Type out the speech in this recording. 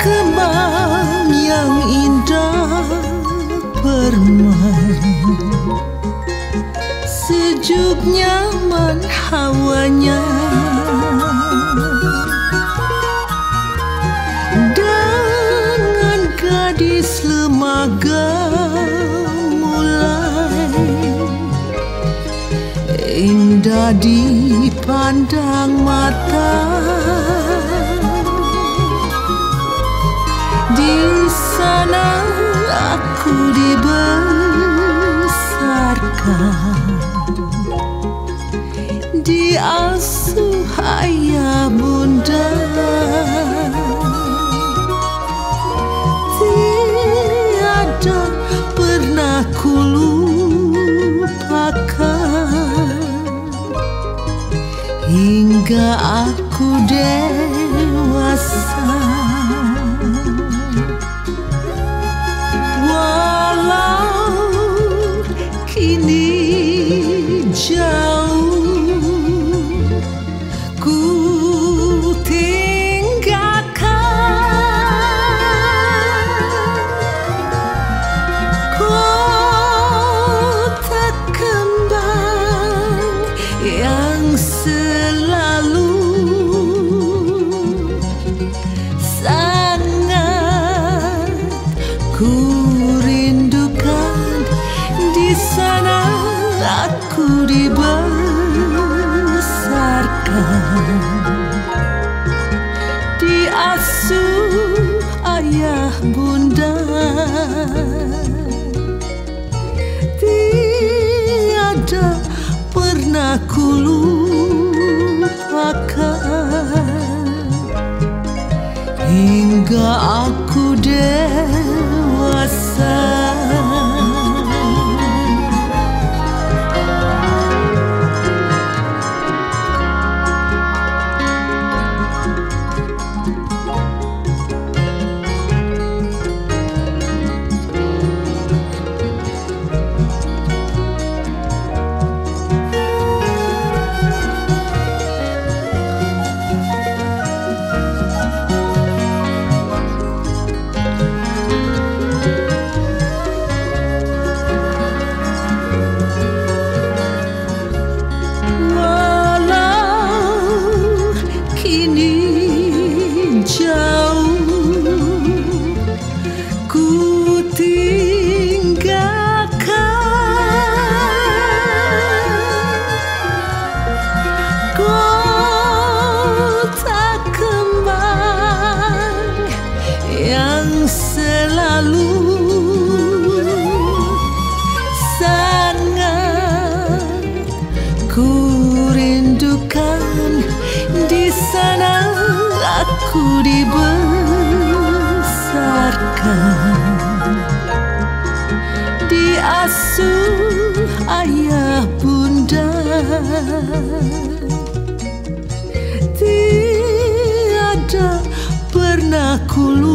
kembang yang indah bermain, sejuk nyaman hawanya, dengan gadis lembaga mulai indah dipandang mata. Di sana aku dibesarkan, diasuh ayah bunda. Tiada pernah kulupakan hingga aku dewasa. Kini jauh ku tinggalkan kota kembang yang selalu sangat ku rindukan. Di sana aku dibesarkan, diasuh ayah bunda. Tiada pernah kulupakan hingga aku dewasa. Selalu sangat ku rindukan. Di sana aku dibesarkan, diasuh ayah bunda. Tiada pernah ku